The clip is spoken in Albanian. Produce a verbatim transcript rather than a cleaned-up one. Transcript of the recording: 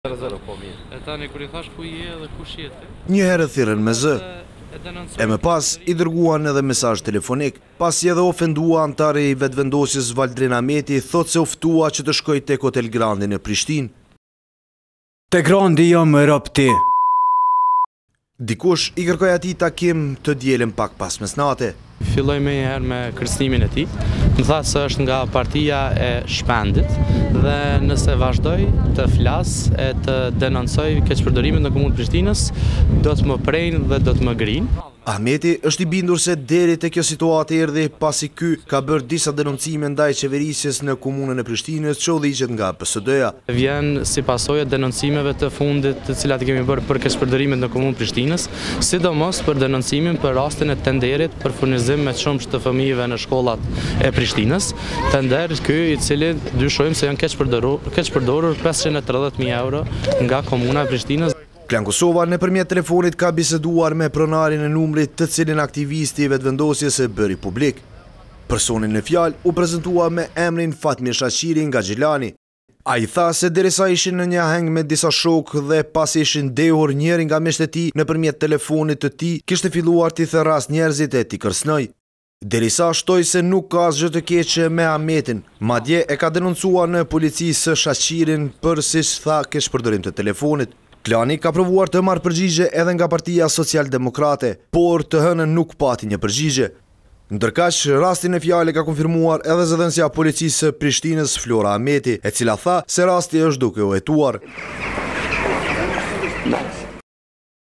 E tani kur i thash ku je dhe kush je ti? Një herë thirrën me zë, e më pas i dërguan edhe mesazh telefonik. Pasi edhe ofendua antari i vetëvendosjes Valdrin Ahmeti, thot se uftua që të shkoj tek Hotel Grandi në Prishtinë. Te Grandi jam më rap ti. Dikush i kërkoi atij takim të dielën pak pas mesnate. Filloj me herë me kërcënimin e tij. Më tha se është nga partia e Shpendit dhe nëse vazhdoj të flas e të denoncoj keqpërdorimin në komunën Prishtinës, do të më prejnë dhe do të më grinë. Ahmeti është i bindur se deri te kjo situatë erdhi pasi ky ka bërë disa denoncime ndaj qeverisjes në komunën e Prishtinës që udhëhiqet nga P S D-ja. Vjen si pasojë denoncimeve të fundit të cilat i kemi bërë për keqpërdorimin në komunën Prishtinës, sidomos për denoncimin për rastin e tenderit për furnizim me çmsh të fëmijëve në shkollat e Prishtinës. Tender ky i cili dyshojmë se janë keqpërdorur keqpërdorur pesëqind e tridhjetë mijë euro nga komuna e Prishtinës. Klan Kosova nëpërmjet telefonit ka biseduar me pronarin e numrit të cilin aktivisti i vetëvendosjes e bëri publik. Personin në fjalë u prezantua me emrin Fatmir Shaqiri nga Xhilani. Ai tha se derisa ishin në një aheng me disa shokë dhe pas ishin ndehur njëri nga miqtë e tij nëpërmjet telefonit të tij, kishte filluar t'i therras njerëzit e t'i kërcënoi. Derisa shtoi se nuk ka asgjë të keqe me Ahmetin, madje e ka denoncuar në polici së Shaqirin për siç tha keqpërdorim të telefonit. Klani ka provuar të marrë përgjigje edhe nga Partia Social-Demokrate, por të hënën nuk pati një përgjigje. Ndërkaq, rastin e fjalë ka konfirmuar edhe zëdhënësja e policisë së Prishtinës Flora Ahmeti, e cila tha se rasti është duke u hetuar.